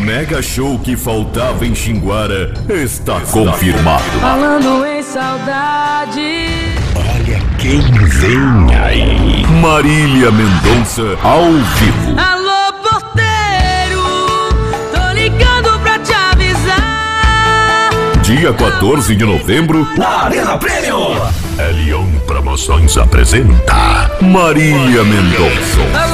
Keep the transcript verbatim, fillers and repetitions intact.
mega show que faltava em Xinguara está confirmado. Falando em saudade, Olha quem vem aí. Marília Mendonça ao vivo. alô porteiro, tô ligando pra te avisar. Dia quatorze de novembro, Na Arena Prêmio. Elion Promoções apresenta Marília Mendonça.